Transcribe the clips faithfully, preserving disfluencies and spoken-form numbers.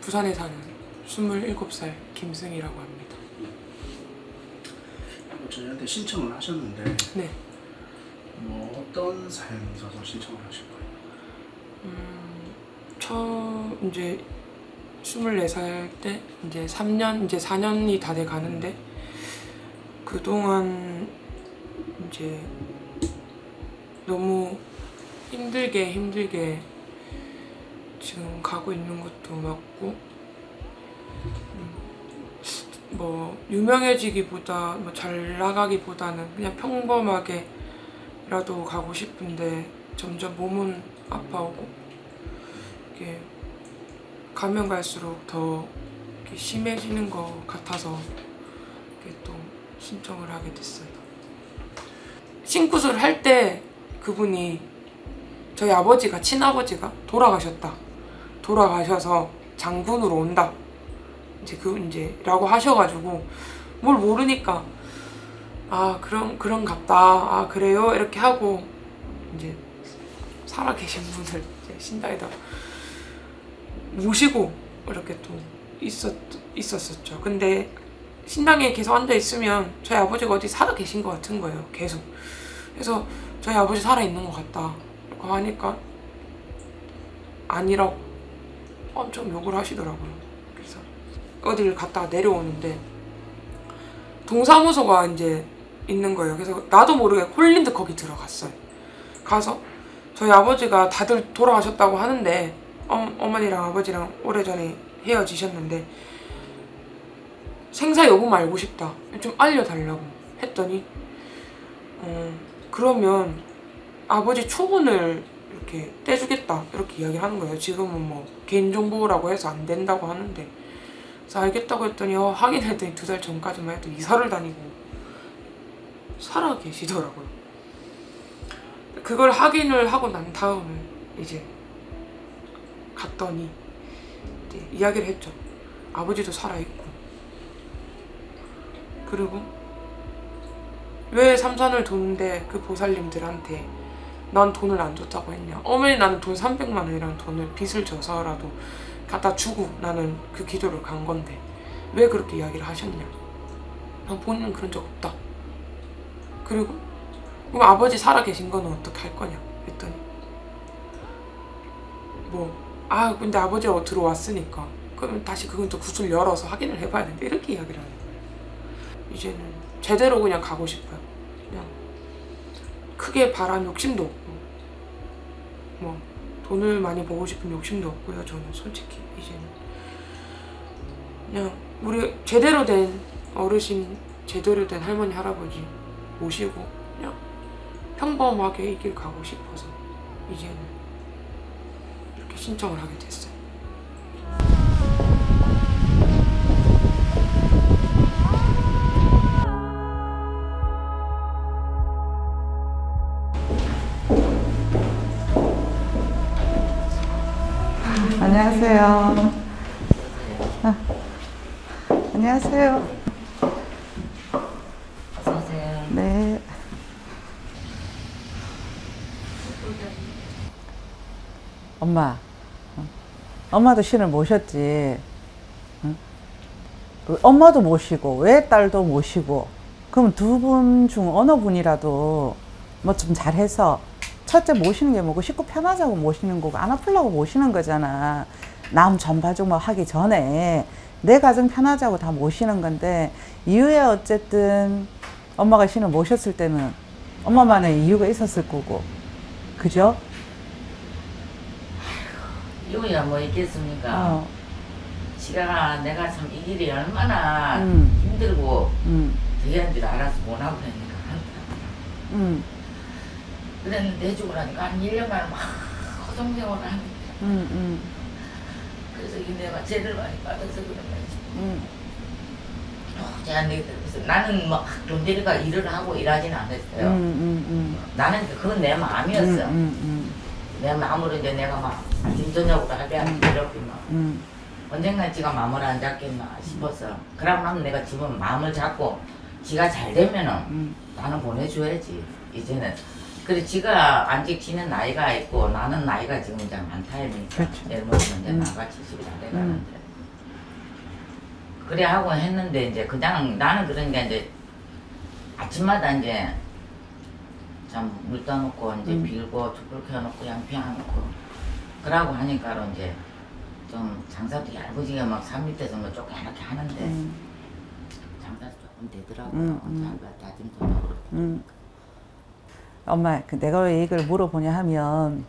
부산에 사는 스물일곱 살 김승희라고 합니다. 저희한테 신청을 하셨는데 네. 뭐 어떤 사연이 있어서 신청을 하신 거예요? 음, 처음 이제 스물네 살 때 이제 삼 년 이제 사 년이 다 돼 가는데 그동안 이제 너무 힘들게 힘들게 지금 가고 있는 것도 맞고 음, 뭐 유명해지기보다 뭐 잘 나가기보다는 그냥 평범하게라도 가고 싶은데 점점 몸은 아파오고 이게 가면 갈수록 더 이렇게 심해지는 것 같아서 이렇게 또 신청을 하게 됐어요. 신구술 할 때 그분이 저희 아버지가 친아버지가 돌아가셨다. 돌아가셔서 장군으로 온다. 이제 그 이제 라고 하셔가지고 뭘 모르니까 아 그런 그런갑다. 아 그래요 이렇게 하고 이제 살아계신 분을 이제 신당에다 모시고 이렇게 또 있었 있었었죠. 근데 신당에 계속 앉아 있으면 저희 아버지가 어디 살아 계신 것 같은 거예요. 계속. 그래서 저희 아버지 살아 있는 것 같다. 이렇게 하니까 아니라고 엄청 욕을 하시더라고요. 그래서 어디를 갔다가 내려오는데 동사무소가 이제 있는 거예요. 그래서 나도 모르게 홀린 듯 거기 들어갔어요. 가서 저희 아버지가 다들 돌아가셨다고 하는데 어, 어머니랑 아버지랑 오래전에 헤어지셨는데 생사 여부만 알고 싶다. 좀 알려달라고 했더니 어, 그러면 아버지 초본을 이렇게 떼주겠다 이렇게 이야기를 하는 거예요. 지금은 뭐 개인정보라고 해서 안 된다고 하는데 그래서 알겠다고 했더니 어, 확인했더니 두 달 전까지만 해도 이사를 다니고 살아 계시더라고요. 그걸 확인을 하고 난 다음에 이제 갔더니 이제 이야기를 했죠. 아버지도 살아있고 그리고 왜 삼산을 도는데 그 보살님들한테 난 돈을 안 줬다고 했냐. 어머니 나는 돈 삼백만 원이라는 돈을 빚을 져서라도 갖다 주고 나는 그 기도를 간 건데 왜 그렇게 이야기를 하셨냐. 난 본인은 그런 적 없다. 그리고 그럼 아버지 살아계신 거는 어떻게 할 거냐 했더니 뭐 아 근데 아버지가 들어왔으니까 그럼 다시 그건 또 구슬 열어서 확인을 해봐야 된다 이렇게 이야기를 하는 거예요. 이제는 제대로 그냥 가고 싶어요. 그냥 크게 바란 욕심도 없고 뭐 돈을 많이 벌고 싶은 욕심도 없고요. 저는 솔직히 이제는 그냥 우리 제대로 된 어르신 제대로 된 할머니 할아버지 모시고 그냥 평범하게 이 길 가고 싶어서 이제는 이렇게 신청을 하게 됐어요. 안녕하세요. 아, 안녕하세요. 어서오세요. 네. 엄마, 엄마도 신을 모셨지. 응? 엄마도 모시고 왜 딸도 모시고 그럼 두 분 중 어느 분이라도 뭐 좀 잘해서 첫째 모시는 게 뭐고 식구 편하자고 모시는 거고 안 아프려고 모시는 거잖아. 남 전파종 뭐 하기 전에 내 가정 편하자고 다 모시는 건데 이후에 어쨌든 엄마가 신을 모셨을 때는 엄마만의 이유가 있었을 거고 그죠? 이유야 뭐 있겠습니까? 어. 지가 내가 참 이 길이 얼마나 음. 힘들고 음. 되게 줄 알아서 못하고 그러니까 음. 그랬는데 해주고 나니까 한 일 년간 막 허송세월을 하는 거야. 음. 음. 그래서 이 내가 죄를 많이 받아서 그런 거지. 음. 도저히 안 되겠다. 그래서 나는 뭐 돈 데리가 일을 하고 일하지는 않았어요. 음. 음. 음. 나는 그건 내 마음이었어. 음. 음. 내 마음으로 이제 내가 막 김전역으로 하랴 음. 이렇게 막 음. 언젠가 지가 마음을 안 잡겠나 싶었어. 그러면 내가 지금 마음을 잡고 지가 잘 되면은 음. 나는 보내줘야지 이제는. 그래 지가 안직 지는 나이가 있고 나는 나이가 지금 이제 많다니까. 그렇죠. 내일 모레면 이제 음. 나가 칠십이 다 돼가는데. 음. 그래 하고 했는데 이제 그냥 나는 그러니까 이제 아침마다 이제 참 물 떠놓고 이제 음. 빌고 촛불 켜놓고 양피 해놓고 그러고 하니까 이제 좀 장사도 얇아지게 막 산 밑에서 뭐 조금 이렇게 하는데 음. 장사도 조금 되더라고요. 음, 음. 다 다짐도 하고 음. 엄마, 그 내가 왜 이걸 물어보냐 하면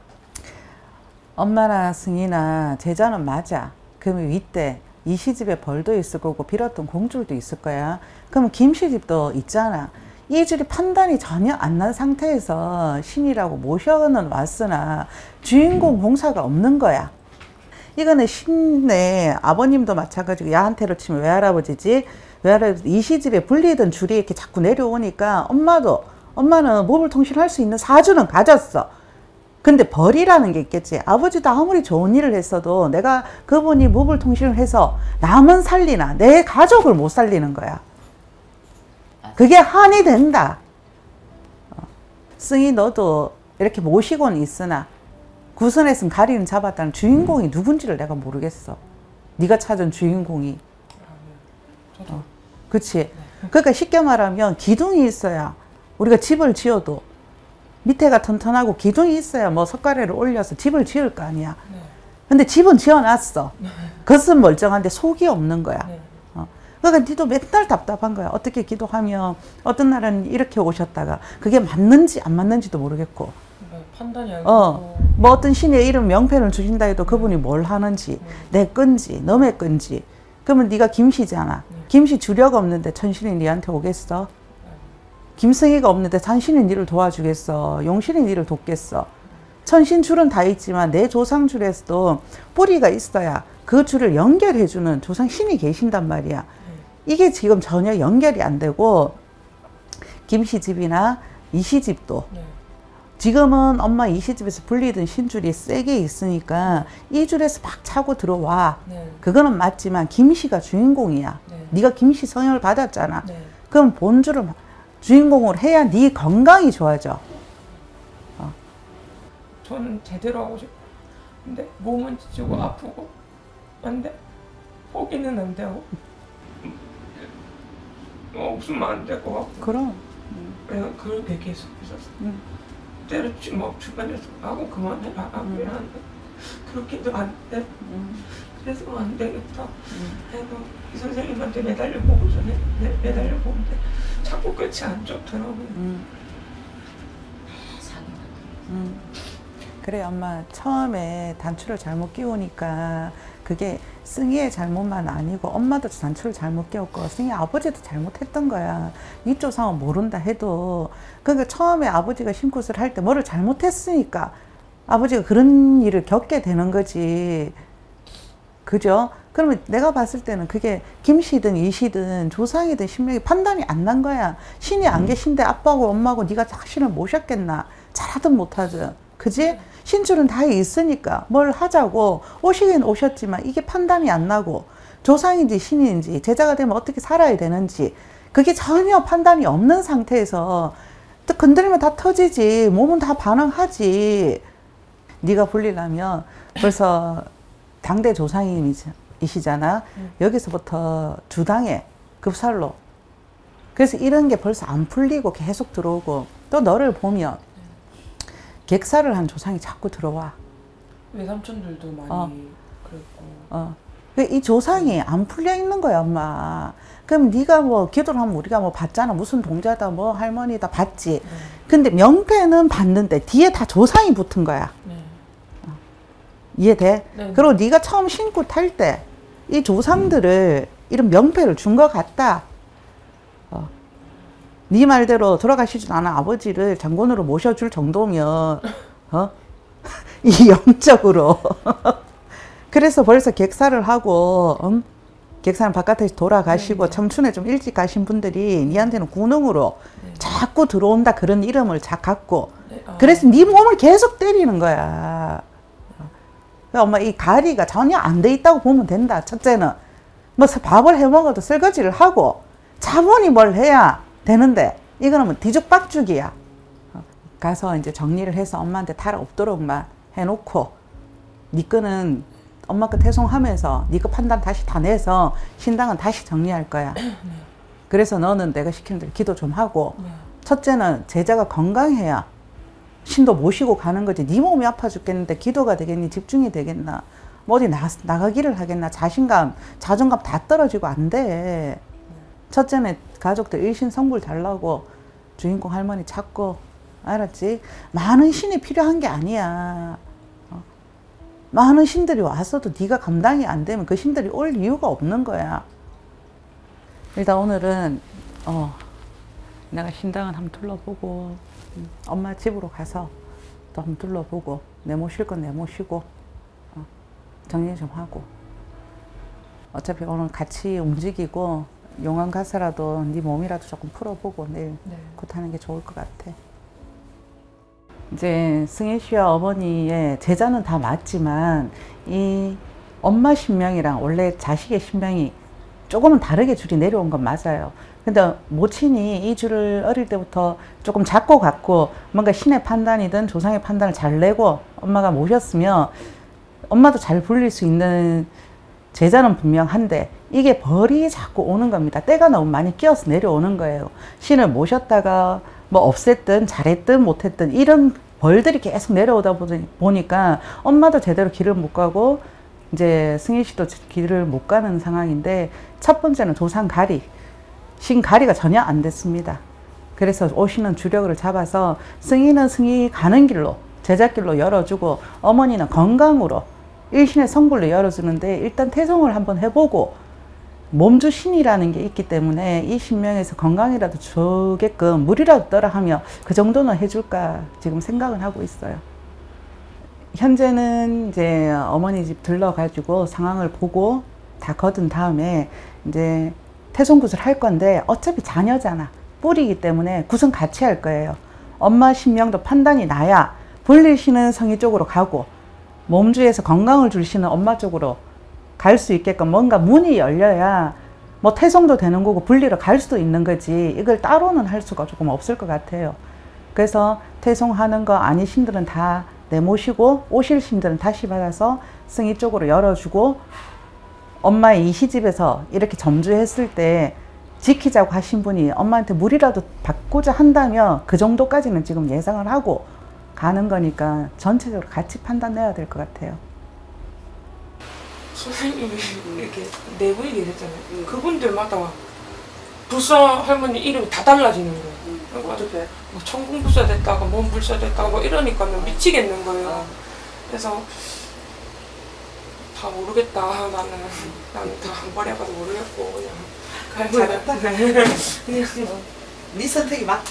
엄마나 승희나 제자는 맞아. 그러면 윗대 이 시집에 벌도 있을 거고 빌었던 공줄도 있을 거야. 그러면 김씨집도 있잖아. 이 줄이 판단이 전혀 안 난 상태에서 신이라고 모셔는 왔으나 주인공 봉사가 없는 거야. 이거는 신의 아버님도 마찬가지고 야한테로 치면 외할아버지지. 외할아버지 이 시집에 불리던 줄이 이렇게 자꾸 내려오니까 엄마도 엄마는 몹을 통신할 수 있는 사주는 가졌어. 근데 벌이라는 게 있겠지. 아버지도 아무리 좋은 일을 했어도 내가 그분이 몹을 통신을 해서 남은 살리나 내 가족을 못 살리는 거야. 그게 한이 된다. 어. 승희 너도 이렇게 모시고는 있으나 구선에선 가리는 잡았다는 주인공이 누군지를 내가 모르겠어. 네가 찾은 주인공이. 어. 그치? 그러니까 쉽게 말하면 기둥이 있어야 우리가 집을 지어도 밑에가 튼튼하고 기둥이 있어야 뭐 석가래를 올려서 집을 지을 거 아니야. 네. 근데 집은 지어놨어. 겉은 멀쩡한데 속이 없는 거야. 네. 어. 그러니까 니도 맨날 답답한 거야. 어떻게 기도하면 어떤 날은 이렇게 오셨다가 그게 맞는지 안 맞는지도 모르겠고. 네, 판단이 안 어, 뭐 어떤 신의 이름 명패를 주신다 해도 그분이 뭘 하는지, 내 건지, 너의 건지. 그러면 네가 김씨잖아. 김씨 주력 없는데 천신이 니한테 오겠어? 김승희가 없는데 산신이 니를 도와주겠어? 용신이 니를 돕겠어? 천신 줄은 다 있지만 내 조상 줄에서도 뿌리가 있어야 그 줄을 연결해주는 조상 신이 계신단 말이야. 이게 지금 전혀 연결이 안 되고 김씨집이나 이씨집도 네. 지금은 엄마 이씨집에서 불리던 신줄이 세게 있으니까 이 줄에서 막 차고 들어와. 네. 그거는 맞지만 김씨가 주인공이야. 네. 네가 김씨 성형을 받았잖아. 네. 그럼 본줄을 주인공으로 해야 네 건강이 좋아져. 어. 저는 제대로 하고 싶어. 근데 몸은 지치고 아프고 안 돼. 포기는 안 되고 어, 없으면 안 될 것 같고. 그럼. 내가 그렇게 계속 있었어. 음. 때려치 뭐 주변에서 하고 그만해라 하고 음. 이러는데 그렇게도 안 돼. 음. 그래서 안 되겠다 음. 해도 이 선생님한테 매달려 보고 전에 매, 매달려 보는데 자꾸 끝이 안 좋더라고요. 음. 사기 음. 그래 엄마 처음에 단추를 잘못 끼우니까 그게 승희의 잘못만 아니고 엄마도 단추를 잘못 끼웠고 승희 아버지도 잘못했던 거야. 이쪽 상황 모른다 해도 그러니까 처음에 아버지가 신굿을 할 때 뭐를 잘못했으니까 아버지가 그런 일을 겪게 되는 거지. 그죠? 그러면 내가 봤을 때는 그게 김씨든 이씨든 조상이든 신명이 판단이 안 난 거야. 신이 안 계신데 아빠하고 엄마하고 네가 자신을 모셨겠나. 잘하든 못하든. 그지? 신줄은 다 있으니까 뭘 하자고 오시긴 오셨지만 이게 판단이 안 나고 조상인지 신인지 제자가 되면 어떻게 살아야 되는지 그게 전혀 판단이 없는 상태에서 또 건드리면 다 터지지. 몸은 다 반응하지. 네가 불리려면 벌써 당대 조상이시잖아. 음. 여기서부터 주당에 급살로. 그래서 이런 게 벌써 안 풀리고 계속 들어오고 또 너를 보면 객사를 한 조상이 자꾸 들어와. 외삼촌들도 많이 어. 그랬고. 어. 이 조상이 안 풀려 있는 거야, 엄마. 그럼 네가 뭐 기도를 하면 우리가 뭐 받잖아. 무슨 동자다, 뭐 할머니다 받지. 네. 근데 명패는 받는데 뒤에 다 조상이 붙은 거야. 네. 이해돼? 네. 그리고 네가 처음 신고 탈 때 이 조상들을 이런 명패를 준 것 같다. 어. 네 말대로 돌아가시지 않은 아버지를 장군으로 모셔줄 정도면 어? 이 영적으로 그래서 벌써 객사를 하고 음? 객사는 바깥에서 돌아가시고 네. 청춘에 좀 일찍 가신 분들이 니한테는 군웅으로 네. 자꾸 들어온다 그런 이름을 자 갖고 네. 아. 그래서 네 몸을 계속 때리는 거야. 어. 엄마 이 가리가 전혀 안 돼 있다고 보면 된다. 첫째는 뭐 밥을 해 먹어도 설거지를 하고 자본이 뭘 해야 되는데 이거는 뭐 뒤죽박죽이야. 어. 가서 이제 정리를 해서 엄마한테 탈 없도록만 해놓고 네 거는 엄마 거 태송하면서 네 거 판단 다시 다 내서 신당은 다시 정리할 거야. 네. 그래서 너는 내가 시키는 대로 기도 좀 하고 네. 첫째는 제자가 건강해야 신도 모시고 가는 거지. 네 몸이 아파 죽겠는데 기도가 되겠니? 집중이 되겠나? 뭐 어디 나, 나가기를 하겠나? 자신감, 자존감 다 떨어지고 안 돼. 네. 첫째는 가족들 일신성불 달라고 주인공 할머니 찾고 알았지? 많은 신이 필요한 게 아니야. 어? 많은 신들이 왔어도 네가 감당이 안 되면 그 신들이 올 이유가 없는 거야. 일단 오늘은 어, 내가 신당을 한번 둘러보고 음, 엄마 집으로 가서 또 한번 둘러보고 내 모실 건 내 모시고 어, 정리 좀 하고 어차피 오늘 같이 움직이고 용왕 가서라도 네 몸이라도 조금 풀어보고 내일 네. 곧 하는 게 좋을 것 같아. 이제 승희 씨와 어머니의 제자는 다 맞지만 이 엄마 신명이랑 원래 자식의 신명이 조금은 다르게 줄이 내려온 건 맞아요. 근데 모친이 이 줄을 어릴 때부터 조금 작고 같고 뭔가 신의 판단이든 조상의 판단을 잘 내고 엄마가 모셨으면 엄마도 잘 불릴 수 있는 제자는 분명한데 이게 벌이 자꾸 오는 겁니다. 때가 너무 많이 끼어서 내려오는 거예요. 신을 모셨다가 뭐 없앴든 잘했든 못했든 이런 벌들이 계속 내려오다 보니까 엄마도 제대로 길을 못 가고 이제 승희 씨도 길을 못 가는 상황인데 첫 번째는 조상 가리, 신 가리가 전혀 안 됐습니다. 그래서 오시는 주력을 잡아서 승희는 승희 가는 길로 제자길로 열어주고 어머니는 건강으로 일신의 성불로 열어주는데 일단 태송을 한번 해보고 몸주 신이라는 게 있기 때문에 이 신명에서 건강이라도 주게끔 물이라도 떠라 하며 그 정도는 해줄까 지금 생각은 하고 있어요. 현재는 이제 어머니 집 들러가지고 상황을 보고 다 거둔 다음에 이제 태송굿을 할 건데 어차피 자녀잖아. 뿌리이기 때문에 굿은 같이 할 거예요. 엄마 신명도 판단이 나야 불리시는 성의 쪽으로 가고 몸주에서 건강을 주시는 엄마 쪽으로 갈 수 있게끔 뭔가 문이 열려야 뭐 태송도 되는 거고 분리로 갈 수도 있는 거지 이걸 따로는 할 수가 조금 없을 것 같아요. 그래서 태송하는 거 아닌 신들은 다 내모시고 오실 신들은 다시 받아서 승희 쪽으로 열어주고 엄마의 이 시집에서 이렇게 점주했을 때 지키자고 하신 분이 엄마한테 물이라도 받고자 한다면 그 정도까지는 지금 예상을 하고 가는 거니까 전체적으로 같이 판단 내야 될 것 같아요. 선생님이 이렇게 네 분이 계셨잖아요. 음. 그분들마다 불사 할머니 이름이 다 달라지는 거예요. 음. 어떻게? 뭐 천궁불사 됐다가 몸불사 됐다가 뭐 이러니까 미치겠는 거예요. 아. 그래서 다 모르겠다. 나는 나는 다 머리아파도 모르겠고 그냥 잘했다. 그냥 네 선택이 맞다.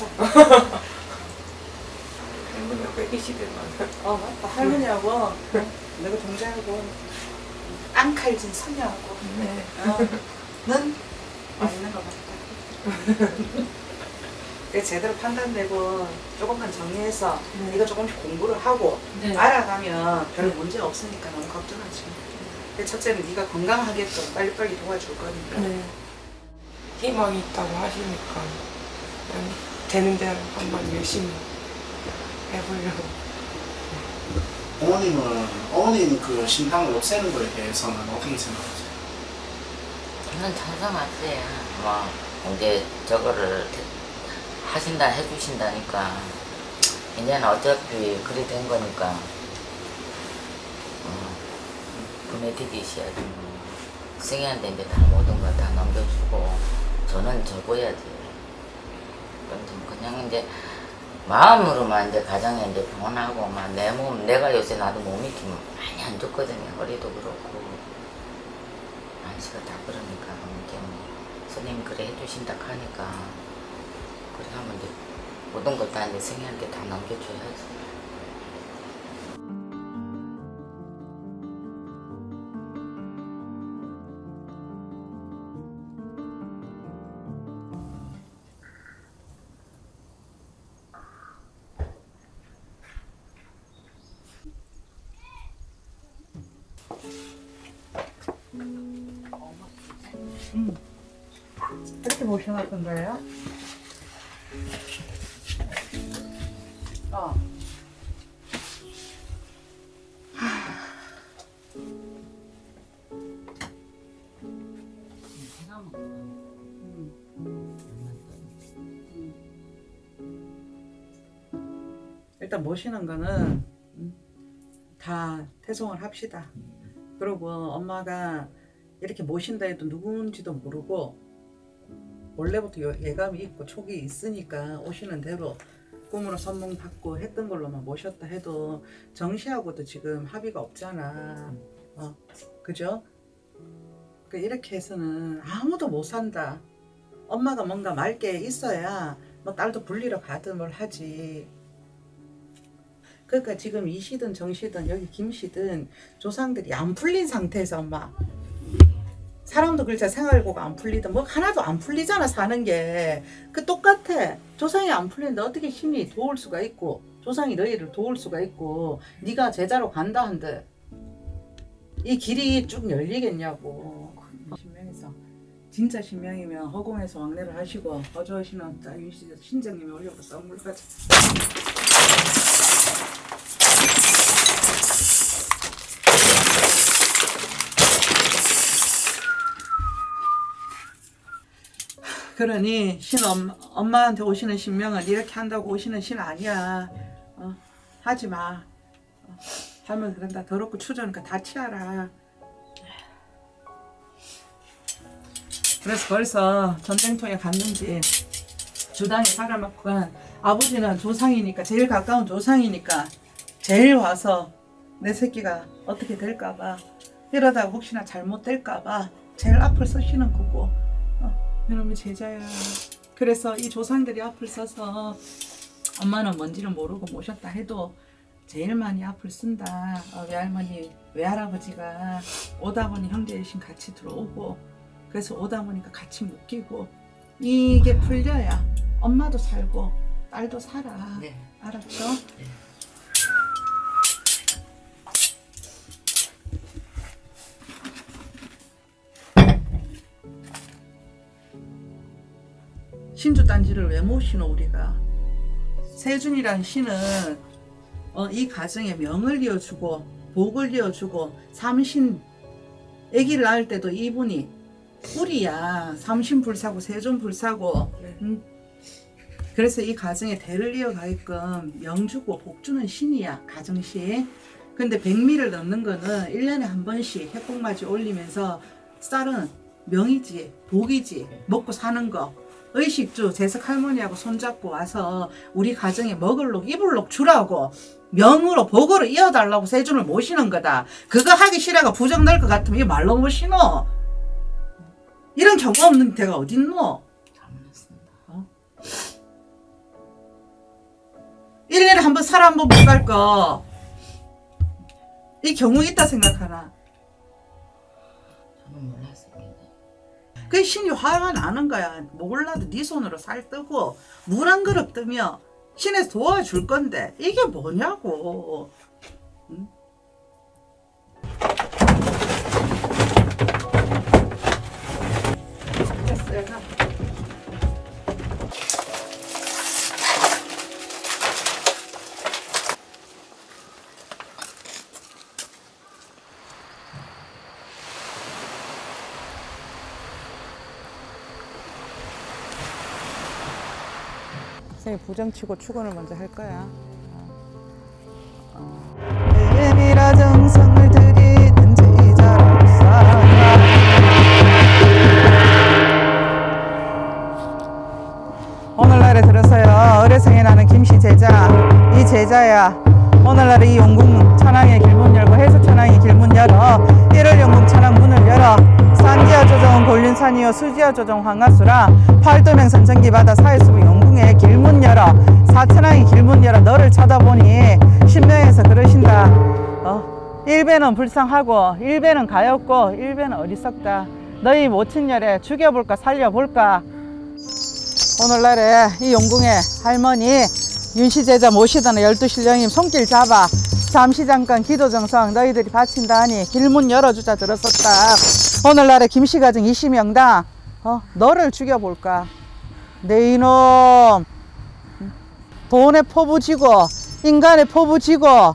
할머니하고 백이십일만. 어 맞다. 할머니하고 내가 동자하고 앙칼진 선녀하고 네. 어, 는 맞는 것 같다. 제대로 판단되고 조금만 정리해서 네. 이거 조금씩 공부를 하고 네. 알아가면 별 문제 없으니까 너무 걱정하지 마. 첫째는 네가 건강하게끔 빨리빨리 도와줄 거니까. 네. 희망이 있다고 하시니까 되는 대로 한번 열심히 해보려고. 어머님은, 어머님 그 신당을 없애는 거에 대해서는 어떻게 생각하세요? 저는 찬성하지. 뭐, 이제 저거를 하신다, 해주신다니까. 이제는 어차피 그리 된 거니까. 어, 보내드리셔야지. 뭐. 승희한테 이제 다 모든 거 다 넘겨주고, 저는 접어야지. 그냥 이제, 마음으로만 이제 가정에 이제 병원하고 막 내 몸, 내가 요새 나도 몸이 좀 많이 안 좋거든요. 허리도 그렇고. 안시가 다 그러니까. 이제 뭐, 선생님이 그래 해주신다 하니까. 그래 하면 이제 모든 걸 다 이제 승희한테 다 넘겨줘야지. 음. 이렇게 모셔놨 건가요? 어. 일단 모시는 거는 다 퇴송을 합시다. 그리고 엄마가 이렇게 모신다 해도 누군지도 모르고 원래부터 예감이 있고 촉이 있으니까 오시는 대로 꿈으로 선몽 받고 했던 걸로만 모셨다 해도 정시하고도 지금 합의가 없잖아. 어, 그죠? 그 이렇게 해서는 아무도 못 산다. 엄마가 뭔가 맑게 있어야 뭐 딸도 불리러 가든 뭘 하지. 그러니까 지금 이씨든 정씨든 여기 김씨든 조상들이 안 풀린 상태에서 엄마 사람도 글자 생활고가 안 풀리든 뭐 하나도 안 풀리잖아. 사는 게 그 똑같아. 조상이 안 풀리는데 어떻게 신이 도울 수가 있고 조상이 너희를 도울 수가 있고 네가 제자로 간다 한들 이 길이 쭉 열리겠냐고. 신명에서 진짜 신명이면 허공에서 왕래를 하시고 어저씨는 신정님이 올려서 선물 가자. 그러니 신 엄, 엄마한테 오시는 신명은 이렇게 한다고 오시는 신 아니야. 어, 하지 마. 어, 하면 그런다. 더럽고 추저니까 다 치아라. 그래서 벌써 전쟁터에 갔는지 주당에 살아먹고 간 아버지는 조상이니까 제일 가까운 조상이니까 제일 와서 내 새끼가 어떻게 될까봐 이러다가 혹시나 잘못될까봐 제일 앞을 서시는 거고 이놈의 제자야. 그래서 이 조상들이 앞을 서서 엄마는 뭔지는 모르고 모셨다 해도 제일 많이 앞을 쓴다. 어, 외할머니, 외할아버지가 오다 보니 형제신 같이 들어오고 그래서 오다 보니까 같이 묶이고 이게 풀려야 엄마도 살고 딸도 살아. 네. 알았죠? 네. 신주단지를 왜 모시노 우리가? 세준이란 신은 어, 이 가정에 명을 이어주고 복을 이어주고 삼신 아기를 낳을 때도 이분이 꿀이야. 삼신불사고 세존불사고. 음. 그래서 이 가정에 대를 이어가게끔 명주고 복주는 신이야. 가정신. 근데 백미를 넣는 거는 일 년에 한 번씩 핵복맞이 올리면서 쌀은 명이지 복이지 먹고 사는 거. 의식주 재석 할머니하고 손잡고 와서 우리 가정에 먹을 록 입을 록 주라고 명으로 복으로 이어달라고 세준을 모시는 거다. 그거 하기 싫어가 부정될 것 같으면 이 말로 모시노. 이런 경우 없는 데가 어딨노? 어? 일 년에 한 번 살 한 번 못 갈 거. 이 경우 있다 생각하나? 저는 몰랐어요. 그 신이 화가 나는 거야. 몰라도 네 손으로 살 뜨고 물 한 그릇 뜨면 신에서 도와줄 건데 이게 뭐냐고. 응? 됐어요. 가. 부정치고 축원을 먼저 할 거야. 대인이라 정성을 들이는 제자로서 오늘날에 들어서요 의뢰성에 나는 김씨 제자 이 제자야. 오늘날에 이 용궁 천왕의 길문 열고 해수 천왕의 길문 열어 일월 용궁 천왕 문을 열어 산지하 조정은 골륜산이요 수지하 조정 황하수라 팔도명 선전기 바다 사해수부 용궁의 길문 열어 사천왕이 길문 열어 너를 쳐다보니 신명에서 그러신다. 어? 일배는 불쌍하고 일배는 가엾고 일배는 어리석다. 너희 모친열에 죽여볼까 살려볼까. 오늘날에 이 용궁의 할머니 윤씨제자 모시던 열두 신령님 손길 잡아 잠시 잠깐 기도 정성 너희들이 바친다 하니 길문 열어주자 들었었다. 오늘날에 김씨가정 이시명당 어? 너를 죽여볼까. 내 이놈 돈에 포부지고 인간에 포부지고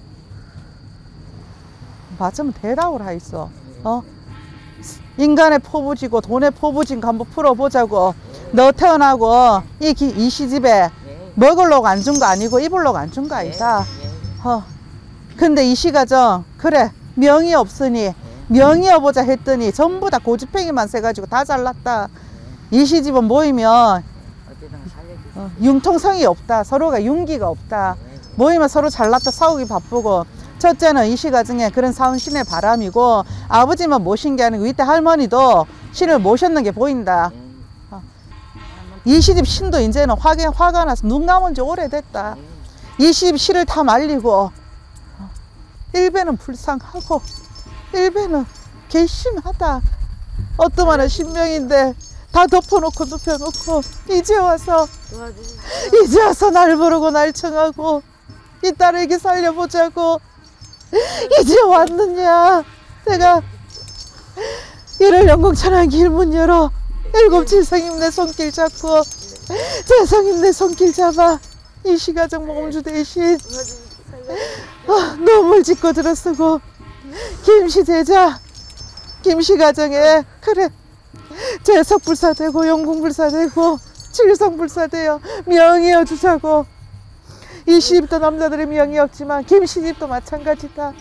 맞으면 대답을 하있어. 어? 인간에 포부지고 돈에 포부진 거 한번 풀어보자고. 너 태어나고 이, 기, 이 시집에 먹으려고 안 준 거 아니고 입으려고 안 준 거 아니다. 예, 예. 어. 근데 이 시가정 그래 명의 없으니 명의 여보자 했더니 전부 다 고집행이만 세가지고 다 잘났다. 이 시집은 모이면 어디든 살려주세요. 어, 융통성이 없다. 서로가 윤기가 없다. 모이면 서로 잘났다 싸우기 바쁘고, 첫째는 이 시가정에 그런 사운 신의 바람이고, 아버지만 모신 게 아니고 이때 할머니도 신을 모셨는 게 보인다. 어. 이 시집 신도 이제는 화가, 화가 나서 눈 감은 지 오래됐다. 이 시집 실을 다 말리고, 어. 일배는 불쌍하고 일배는 괘씸하다. 어떠만한 신명인데 다 덮어놓고 눕혀놓고 이제 와서 이제 와서 날 부르고 날 청하고 이 딸에게 살려보자고 이제 왔느냐. 내가 이를 영광천한 길문 열어 일곱 칠성임 내 손길 잡고 재성임 내 손길 잡아 이 시가정 몸주 대신 어, 눈물 짓고 들어쓰고 김씨 제자 김씨 가정에 그래 재석불사되고 영궁불사되고 칠성불사되어 명이어 주자고. 이 시집도 남자들의 명이 없지만 김씨집도 마찬가지다.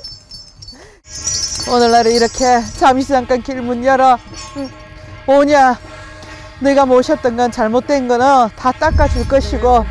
오늘날에 이렇게 잠시 잠깐 길문 열어. 응. 오냐 내가 모셨던 건 잘못된 거는 다 닦아줄 것이고,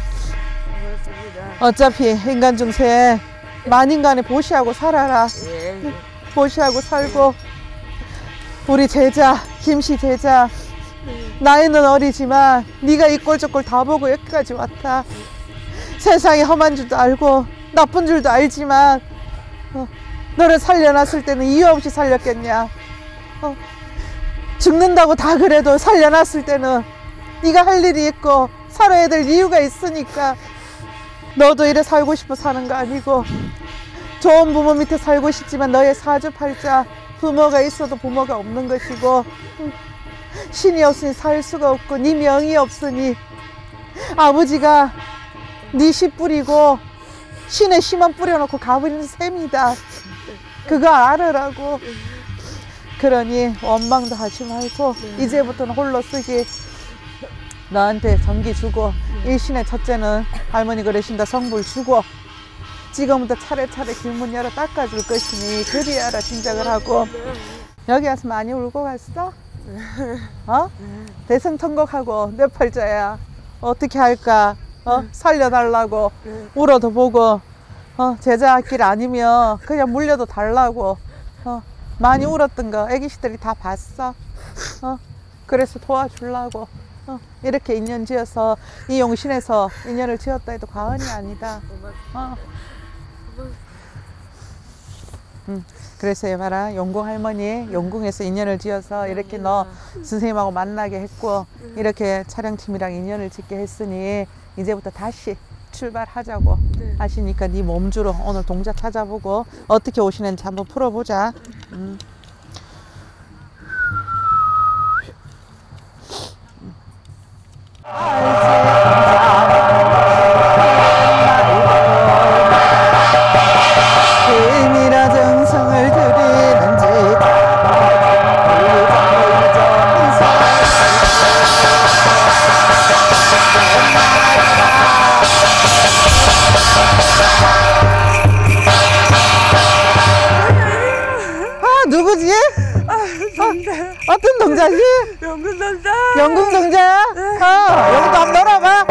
어차피 인간 중생에 만인간에 보시하고 살아라. 보시하고 살고, 우리 제자 김씨 제자 나이는 어리지만 네가 이 꼴 저 꼴 다 보고 여기까지 왔다. 세상에 험한 줄도 알고 나쁜 줄도 알지만 어, 너를 살려놨을 때는 이유 없이 살렸겠냐. 어, 죽는다고 다 그래도 살려놨을 때는 네가 할 일이 있고 살아야 될 이유가 있으니까. 너도 이래 살고 싶어 사는 거 아니고 좋은 부모 밑에 살고 싶지만 너의 사주팔자 부모가 있어도 부모가 없는 것이고, 신이 없으니 살 수가 없고 네 명이 없으니 아버지가 네 씨 뿌리고 신의 씨만 뿌려놓고 가버리는 셈이다. 그거 알으라고. 그러니 원망도 하지 말고 이제부터는 홀로 쓰기. 너한테 전기 주고 일신의 첫째는 할머니 그러신다 성불 주고, 지금부터 차례차례 길문 열어 닦아줄 것이니 그리하라 짐작을 하고. 여기 와서 많이 울고 갔어? 어? 대성통곡하고 내 팔자야 어떻게 할까? 어? 살려달라고 울어도 보고, 어? 제자길 아니면 그냥 물려도 달라고. 어? 많이 울었던 거 애기씨들이 다 봤어. 어? 그래서 도와주려고. 어? 이렇게 인연 지어서 이 용신에서 인연을 지었다 해도 과언이 아니다. 어? 음, 그래서 봐라, 용궁 할머니 용궁에서 인연을 지어서 이렇게 너 선생님하고 만나게 했고 이렇게 촬영팀이랑 인연을 짓게 했으니 이제부터 다시 출발하자고 하시니까 네 몸주로 오늘 동자 찾아보고 어떻게 오시는지 한번 풀어보자. 음. 힘이라 정성을 드리는지 아 누구지? 아, 어떤 동자지? 영근 남자. 영궁 동자야? 어, 여기도 한번 놀아봐.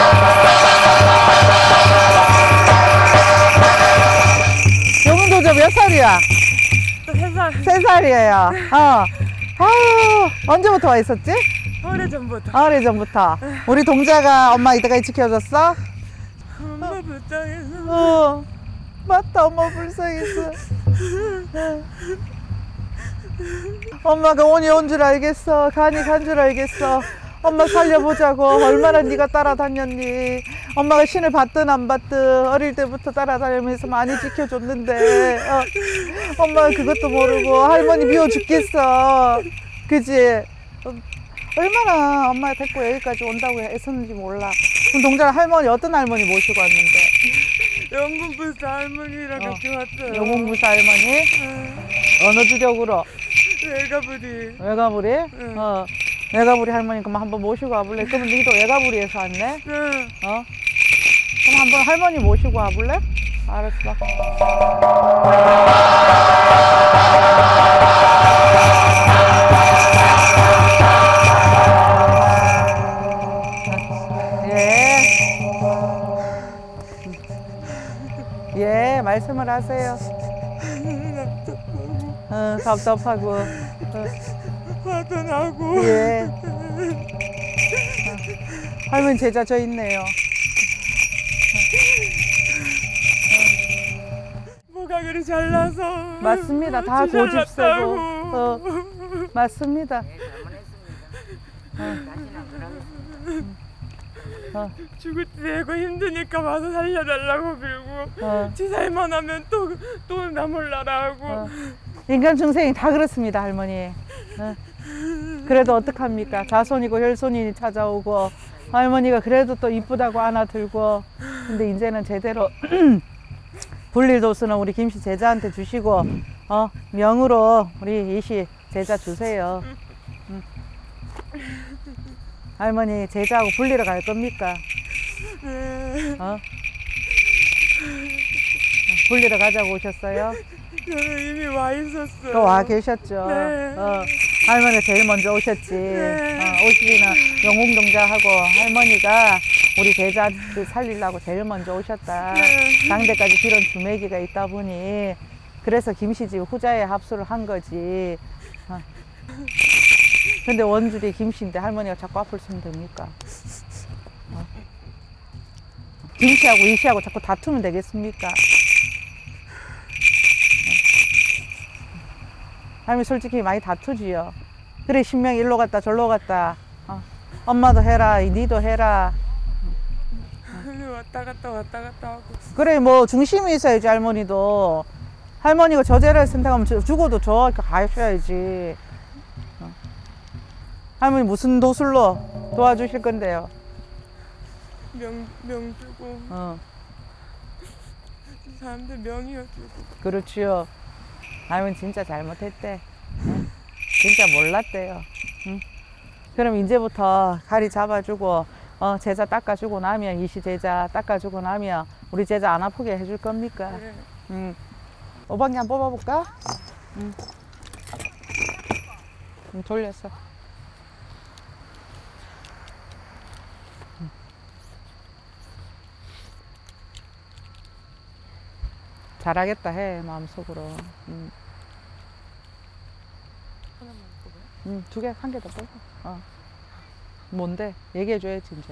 영궁 동자 몇 살이야? 세 살. 세 살이에요. 어. 아유, 언제부터 와 있었지? 오래전부터. 오래전부터. 우리 동자가 엄마 이때까지 지켜줬어? 엄마 불쌍해서. 어. 맞다, 엄마 불쌍했어. 엄마가 온이 온 줄 알겠어. 간이 간 줄 알겠어. 엄마 살려보자고 얼마나 네가 따라다녔니. 엄마가 신을 받든 안 받든 어릴 때부터 따라다니면서 많이 지켜줬는데 어, 엄마가 그것도 모르고 할머니 미워 죽겠어. 그지? 어, 얼마나 엄마 데리고 여기까지 온다고 애썼는지 몰라. 그럼 동자는 할머니 어떤 할머니 모시고 왔는데? 영궁부사 할머니랑 어. 같이 왔어요. 영궁부사 할머니? 응. 어느 주력으로? 외가부리. 외가부리? 응. 어. 외가부리 할머니 그럼 한번 모시고 와볼래? 그러면 너도 외가부리에서 왔네? 네. 어? 그럼 한번 할머니 모시고 와볼래? 알았어. 예. 예, 말씀을 하세요. 어, 답답하고. 어. 화도 나고. 예. 어. 할머니 제자 저 있네요. 뭐가 그리 잘나서. 맞습니다. 다 고집세고. 어, 맞습니다. 네, 잘못했습니다. 다시는 안 그러겠습니다. 어, 죽을 때 되고 힘드니까 와서 살려달라고 빌고 어, 지 살만하면 또, 또 나 몰라라 하고. 어. 인간 중생이 다 그렇습니다, 할머니. 어. 그래도 어떡합니까? 자손이고 혈손이 찾아오고 할머니가 그래도 또 이쁘다고 안아들고. 근데 이제는 제대로 불리도수는 우리 김씨 제자한테 주시고 어, 명으로 우리 이씨 제자 주세요. 응. 할머니 제자하고 불리러 갈 겁니까? 네. 어? 불리러 가자고 오셨어요? 저는 이미 와 있었어요. 또 와 계셨죠? 네. 어, 할머니가 제일 먼저 오셨지. 네. 어, 오시기는 영웅동자하고 할머니가 우리 제자들 살리려고 제일 먼저 오셨다. 네. 당대까지 빌은 주매기가 있다 보니 그래서 김씨집 후자에 합수를 한 거지. 어. 근데 원줄이 김씨인데 할머니가 자꾸 앞을 쓰면 됩니까? 어? 김씨하고 이씨하고 자꾸 다투면 되겠습니까? 어. 할머니 솔직히 많이 다투지요. 그래 신명이 일로 갔다 절로 갔다. 어. 엄마도 해라, 니도 해라. 왔다 갔다 왔다 갔다 하고. 그래 뭐 중심이 있어야지. 할머니도 할머니가 저제를 선택하면 죽어도 저 가셔야지. 어. 할머니 무슨 도술로 도와주실 건데요? 명, 명 주고 어. 사람들 명이어 주고. 그렇지요. 할머니 진짜 잘못했대. 어. 진짜 몰랐대요. 응? 그럼 이제부터 가리 잡아주고 어, 제자 닦아주고 나면 이시 제자 닦아주고 나면 우리 제자 안 아프게 해줄 겁니까? 그래. 응. 오방기 한번 뽑아볼까? 응. 응, 돌렸어. 응. 잘하겠다 해 마음속으로. 응. 하나만 뽑아요? 응, 두 개, 한 개 더 뽑아. 어. 뭔데? 얘기해줘야지 이제.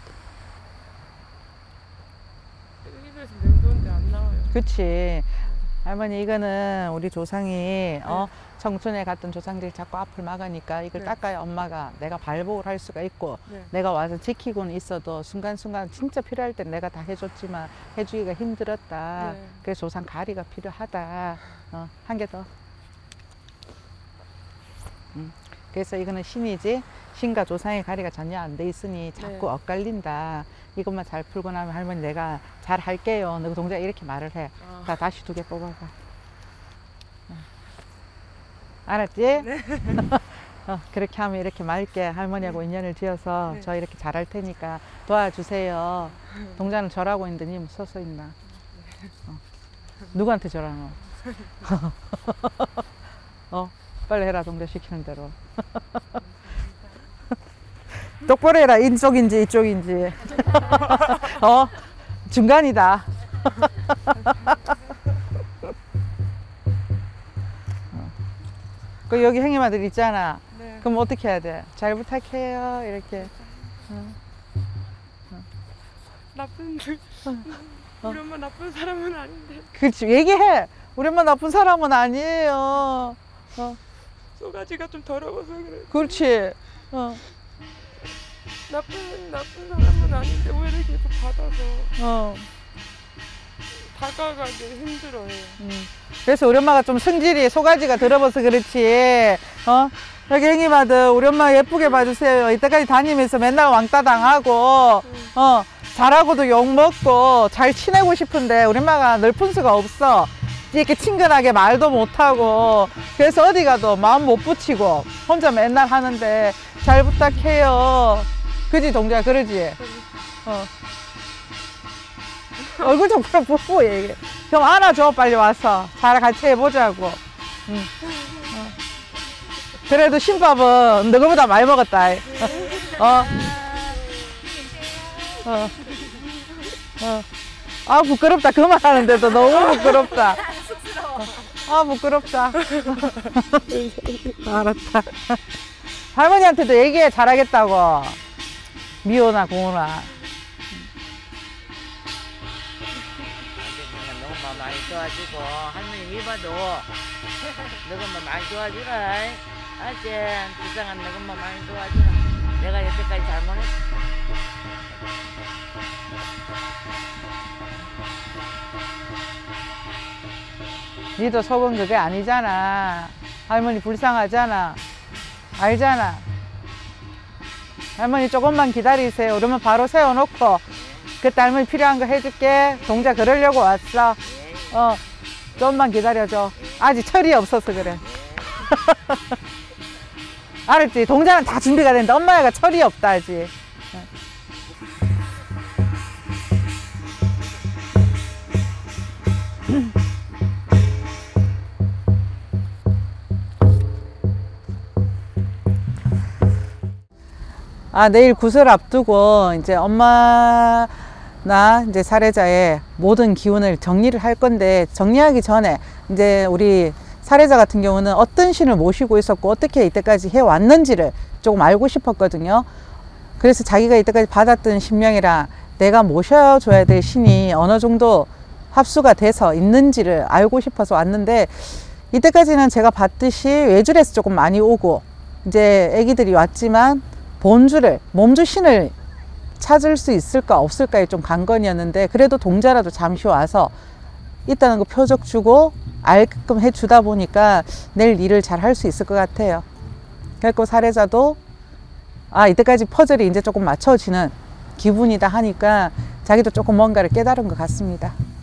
입에서 맹도인데 안 나와요. 그치. 할머니 이거는 우리 조상이 어, 청춘에 갔던 조상들이 자꾸 앞을 막으니까 이걸 네. 닦아야 엄마가 내가 발복을 할 수가 있고 네. 내가 와서 지키고는 있어도 순간순간 진짜 필요할 땐 내가 다 해줬지만 해주기가 힘들었다. 네. 그래서 조상 가리가 필요하다. 어, 한 개 더. 음. 그래서 이거는 신이지 신과 조상의 가리가 전혀 안 돼 있으니 자꾸 네. 엇갈린다. 이것만 잘 풀고 나면 할머니 내가 잘 할게요. 너 동작 이렇게 말을 해. 아. 자, 다시 두 개 뽑아봐. 어. 알았지? 네. 어, 그렇게 하면 이렇게 맑게 할머니하고 인연을 지어서 네. 저 이렇게 잘할 테니까 도와주세요. 동자는 절하고 있는데 님 서서 있나? 어. 누구한테 절하노? 어, 빨리 해라. 동자 시키는 대로. 똑바로 해라. 이쪽인지 이쪽인지. 어? 중간이다. 어. 그 여기 형님아들 있잖아. 네. 그럼 어떻게 해야 돼? 잘 부탁해요. 이렇게. 어. 나쁜 우리 엄마 나쁜 사람은 아닌데 그렇지. 얘기해. 우리 엄마 나쁜 사람은 아니에요. 어. 소가지가 좀 더러워서 그래. 그렇지. 어. 나쁜 나쁜 사람은 아닌데 오해를 계속 받아서 어. 다가가기 힘들어해요. 음. 그래서 우리 엄마가 좀 성질이 소가지가 들어봐서 그렇지. 어? 여기 형님아들 우리 엄마 예쁘게 봐주세요. 이때까지 다니면서 맨날 왕따 당하고 음. 어 잘하고도 욕먹고 잘 지내고 싶은데 우리 엄마가 늘 푼 수가 없어. 이렇게 친근하게 말도 못하고 그래서 어디 가도 마음 못 붙이고 혼자 맨날 하는데 잘 부탁해요. 그지 동자 그러지? 어. 얼굴 좀 보고 얘기해. 그럼 안아줘 빨리 와서 잘 같이 해보자고. 응. 어. 그래도 신밥은 너희보다 많이 먹었다. 어. 어. 어. 아 부끄럽다 그 말 하는데도 너무 부끄럽다. 아 부끄럽다. 알았다. 할머니한테도 얘기해 잘하겠다고. 미호나 고은아. 너가 많이 도와주고 할머니 미봐도 너가 많이 도와주라. 알지? 불쌍한 너가 많이 도와주라. 내가 여태까지 잘못했어. 니도 속은 그게 아니잖아. 할머니 불쌍하잖아. 알잖아. 할머니 조금만 기다리세요. 그러면 바로 세워놓고 그때 할머니 필요한 거 해줄게. 동자 그러려고 왔어. 어, 조금만 기다려줘. 아직 철이 없어서 그래. 알았지? 동자는 다 준비가 됐는데 엄마가 철이 없다 아직. 아, 내일 구슬 앞두고 이제 엄마나 이제 살해자의 모든 기운을 정리를 할 건데, 정리하기 전에 이제 우리 살해자 같은 경우는 어떤 신을 모시고 있었고 어떻게 이때까지 해왔는지를 조금 알고 싶었거든요. 그래서 자기가 이때까지 받았던 신명이랑 내가 모셔줘야 될 신이 어느 정도 합수가 돼서 있는지를 알고 싶어서 왔는데, 이때까지는 제가 봤듯이 외줄에서 조금 많이 오고 이제 애기들이 왔지만 본주를, 몸주 신을 찾을 수 있을까 없을까에 좀 관건이었는데, 그래도 동자라도 잠시 와서 있다는 거 표적 주고 알게끔 해주다 보니까 내일 일을 잘 할 수 있을 것 같아요. 그래서 살해자도 아, 이때까지 퍼즐이 이제 조금 맞춰지는 기분이다 하니까 자기도 조금 뭔가를 깨달은 것 같습니다.